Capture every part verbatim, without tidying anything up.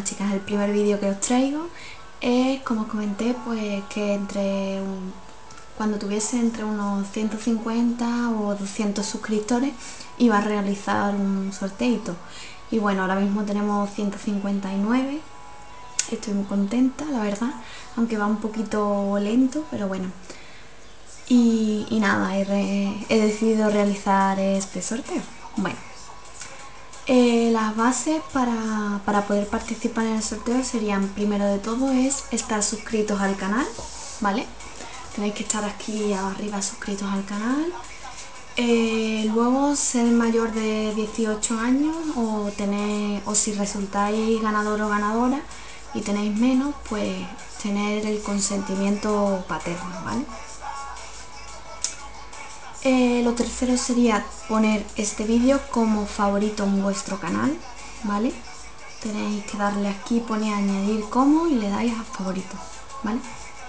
chicas, el primer vídeo que os traigo es, como os comenté, pues que entre un, cuando tuviese entre unos ciento cincuenta o doscientos suscriptores iba a realizar un sorteito. Y bueno, ahora mismo tenemos ciento cincuenta y nueve, estoy muy contenta, la verdad, aunque va un poquito lento, pero bueno. Y, y nada, he, re, he decidido realizar este sorteo. Bueno. Eh, las bases para, para poder participar en el sorteo serían, primero de todo, es estar suscritos al canal, ¿vale? Tenéis que estar aquí arriba suscritos al canal. Eh, luego, ser mayor de dieciocho años o, tener, o si resultáis ganador o ganadora y tenéis menos, pues tener el consentimiento paterno, ¿vale? Eh, lo tercero sería poner este vídeo como favorito en vuestro canal, ¿vale? Tenéis que darle aquí, pone añadir como y le dais a favorito, ¿vale?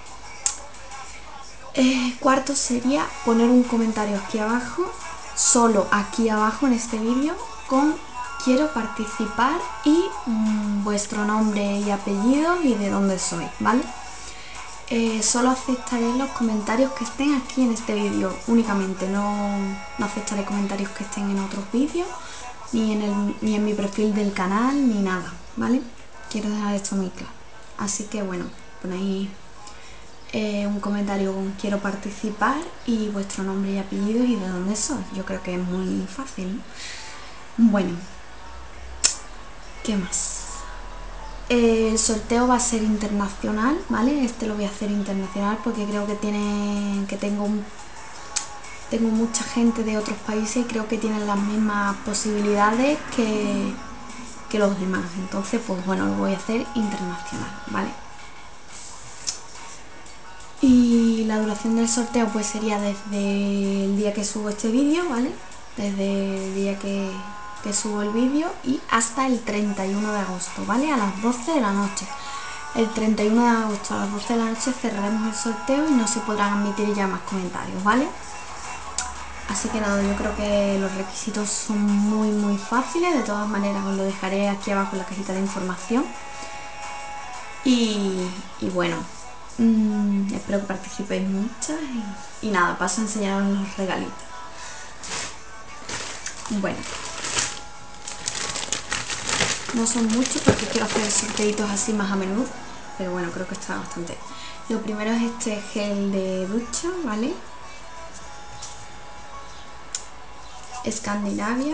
Eh, cuarto sería poner un comentario aquí abajo, solo aquí abajo en este vídeo, con quiero participar y mmm, vuestro nombre y apellido y de dónde sois, ¿vale? Eh, solo aceptaré los comentarios que estén aquí en este vídeo únicamente, no, no aceptaré comentarios que estén en otros vídeos, ni en, el, ni en mi perfil del canal, ni nada, ¿vale? Quiero dejar esto muy claro. Así que bueno, ponéis eh, un comentario con quiero participar y vuestro nombre y apellido y de dónde sois. Yo creo que es muy fácil, ¿no? Bueno, ¿qué más? El sorteo va a ser internacional, ¿vale? Este lo voy a hacer internacional porque creo que tiene que tengo un, tengo mucha gente de otros países y creo que tienen las mismas posibilidades que, que los demás. Entonces, pues bueno, lo voy a hacer internacional, ¿vale? Y la duración del sorteo pues sería desde el día que subo este vídeo, ¿vale? Desde el día que que subo el vídeo y hasta el treinta y uno de agosto, ¿vale? A las doce de la noche. El treinta y uno de agosto a las doce de la noche cerraremos el sorteo y no se podrán admitir ya más comentarios, ¿vale? Así que nada, yo creo que los requisitos son muy muy fáciles. De todas maneras os lo dejaré aquí abajo en la cajita de información. Y, y bueno, mmm, espero que participéis muchas y, y nada, paso a enseñaros los regalitos. Bueno, no son muchos porque quiero hacer sorteitos así más a menudo, pero bueno, creo que está bastante. Lo primero es este gel de ducha, ¿vale? Escandinavia.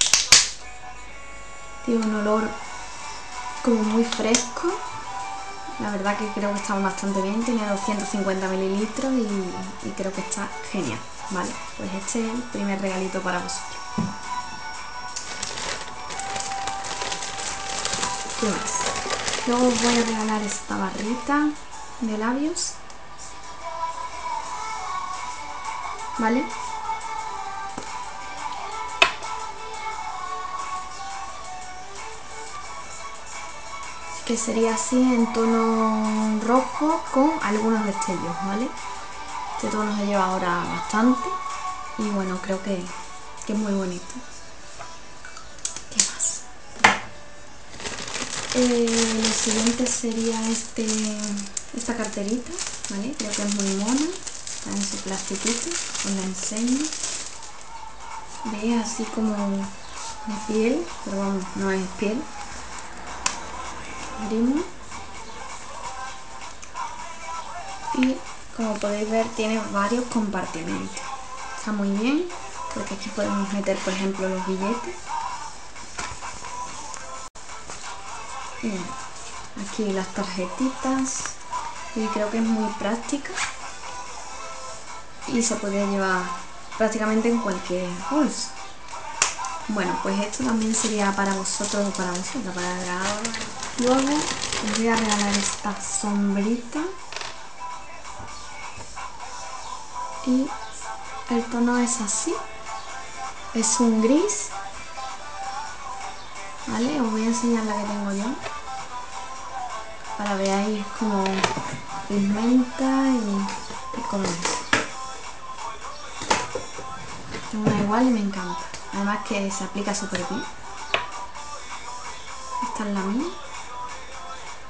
Tiene un olor como muy fresco. La verdad que creo que está bastante bien. Tiene doscientos cincuenta mililitros y, y creo que está genial, ¿vale? Pues este es el primer regalito para vosotros. ¿Qué más? Luego os voy a regalar esta barrita de labios, ¿vale? Que sería así en tono rojo con algunos destellos, ¿vale? Este tono se lleva ahora bastante y bueno, creo que, que es muy bonito. ¿Qué más? Eh, lo siguiente sería este, esta carterita, ¿vale? Creo que es muy mona, está en su plastiquito, os la enseño. Ve así como de piel, pero vamos, no es piel. Abrimos y como podéis ver tiene varios compartimentos. Está muy bien porque aquí podemos meter, por ejemplo, los billetes. Y aquí las tarjetitas, y creo que es muy práctica y se puede llevar prácticamente en cualquier bolsa. Bueno, pues esto también sería para vosotros o para vosotras, para el regalador. Luego os voy a regalar esta sombrita y el tono es así, es un gris, ¿vale? Os voy a enseñar la que tengo yo para que veáis cómo pigmenta y, y cómo es. Tengo una igual y me encanta, además que se aplica súper bien. Esta es la mía.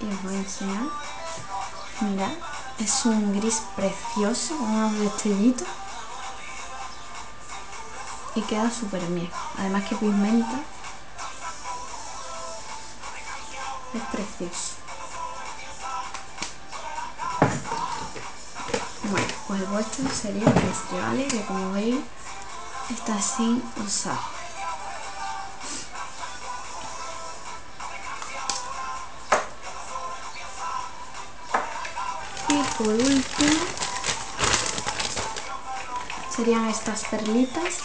y os voy a enseñar. Mirad, es un gris precioso con unos destellitos y queda súper bien, además que pigmenta, es precioso. Bueno, pues el vuestro sería este, ¿vale? Que como veis está sin usar. Y por último serían estas perlitas,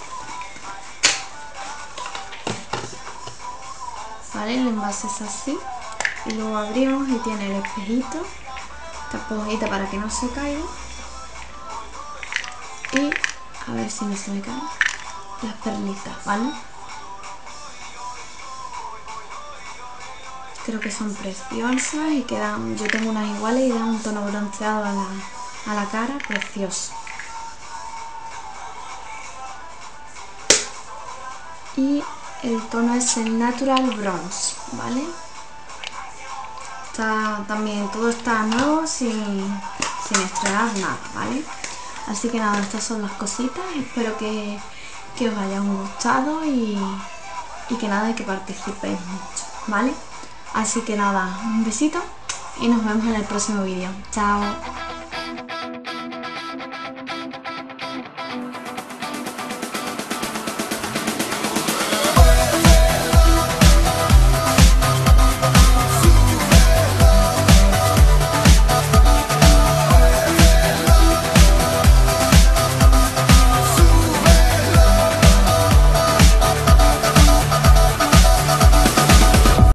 ¿vale? El envase es así y luego abrimos y tiene el espejito, esta esponjita para que no se caiga y a ver si no se me caen las perlitas, ¿vale? Creo que son preciosas y quedan, yo tengo unas iguales y dan un tono bronceado a la, a la cara, precioso. Y el tono es el Natural Bronze, ¿vale? Está también, todo está nuevo, sin, sin estrenar nada, ¿vale? Así que nada, estas son las cositas, espero que, que os hayan gustado y, y que nada, y que participéis mucho, ¿vale? Así que nada, un besito y nos vemos en el próximo vídeo. Chao.